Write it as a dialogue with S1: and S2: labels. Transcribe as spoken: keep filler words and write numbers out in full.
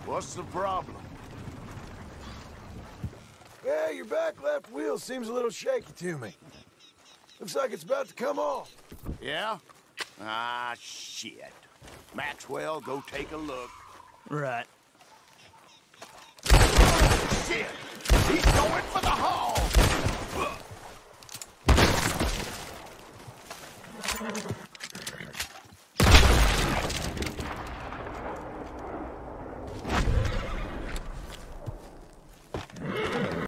S1: What's the problem?
S2: Yeah, your back left wheel seems a little shaky to me. Looks like it's about to come off.
S1: Yeah? Ah, shit. Maxwell, go take a look.
S3: Right.